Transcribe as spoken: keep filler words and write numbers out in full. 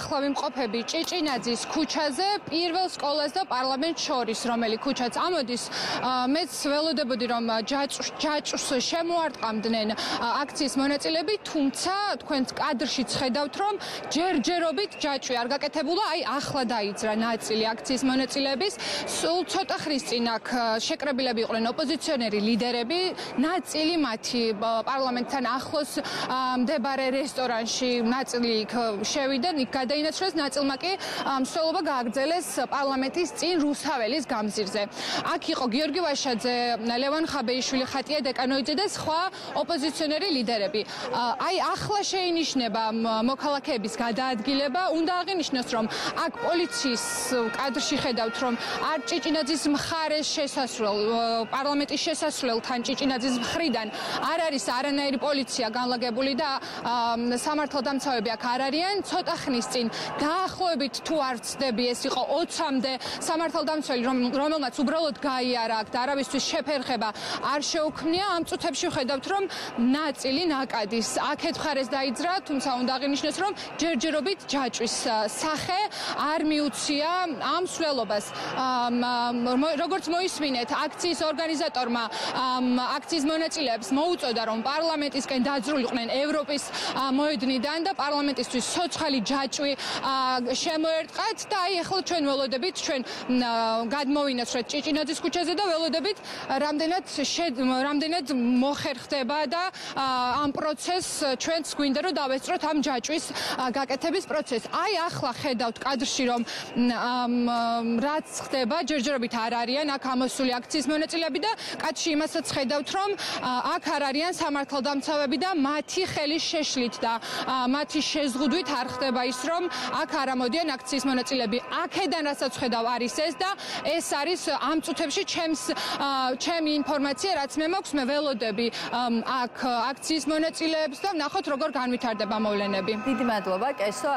ახლა ვიმყოფები ჭიჭინაძის ქუჩაზე, პირველ სკოლას და პარლამენტს შორის, რომელი ქუჩაც ამოდის. მეც ველოდებოდი, რომ ჯაჭვს შემოარტყამდნენ აქციის მონაწილეები, თუმცა თქვენ კადრშიც ხედავთ, რომ ჯერჯერობით ჯაჭვი არ გაკეთებულა, აი ახლა დაიძრა ნაწილი აქციის მონაწილეების. სულ ცოტა ხნის წინ აქ შეკრებილები იყვნენ ოპოზიციონერი ლიდერები, ნაწილი მათი პარლამენტთან ახლოს მდებარე რესტორანში, ნაწილი იქ შევიდა, იქ გადაინაცვლეს, ნაწილმა კი მსვლელობა გააგრძელეს პარლამენტის წინ რუსაველის გამზირზე. აქ იყო გიორგი ვაშაძე, ლევან ხაბეიშვილი, ხატია დეკანოიძე და სხვა ოპოზიციონერი ლიდერები. აი ახლა შეინიშნება მოქალაქეების გადაადგილება, უნდა აღინიშნოს, რომ აქ პოლიციის კადრში ხედავთ, რომ არ ჭიჭინაძის მხარეს შესასვლელ, პარლამენტის შესასვლელთან ჭიჭინაძის მხრიდან არ არის არანაირი პოლიცია განლაგებული და სამართალდამცავები აქ არ არიან. ცოტა ხნის წინ დაახლოებით თუ არ ვცდები, ეს იყო ოცამდე სამართალდამცველი, რომელმაც უბრალოდ გაიარა აქ და არავისთვის შეფერხება არ შეუქმნია. ამ წუთებში ვხედავთ, რომ ნაწილი ნაკადის აქეთ მხარეს დაიძრა, თუმცა უნდა აღინიშნოს, რომ ჯერჯერობით ჯაჭვის სახე არ მიუცია ამ მსვლელობას. როგორც მოისმინეთ, აქციის ორგანიზატორმა აქციის მონაწილეებს მოუწოდა, რომ პარლამენტისკენ დაძრულიყვნენ ევროპის მოედნიდან და პარლამენტისთვის ცოცხალი ჯაჭვი შემოერტყათ და აი ახლა ჩვენ ველოდებით, ჩვენ გადმოვინაცვლეთ ჭიჭინაძის ქუჩაზე და ველოდებით რამდენად რამდენად მოხერხდება და ამ პროცესს ჩვენც გვინდა რომ დავესწროთ ამ ჯაჭვის გაკეთების პროცესს. აი ახლა ხედავთ კადრში, რომ რაც ხდება, ჯერჯერობით არ არიან აქ ამოსული აქციის მონაწილეები და კადრში იმასაც ხედავთ, რომ აქ არ არიან სამართალდამცავები და მათი ხელის შეშლით და მათი შეზღუდვით არ ხდება ის, რომ აქ არ ამოდიან აქციის მონაწილეები. აქედან რასაც ხედავ არის ეს და ეს არის ამ წუთებში ჩემს ჩემი ინფორმაცია, რაც მე მაქვს, მე ველოდები აქ აქციის მონაწილეებს და ვნახოთ როგორ განვითარდება მოვლენები. დიდი მადლობა, კესო.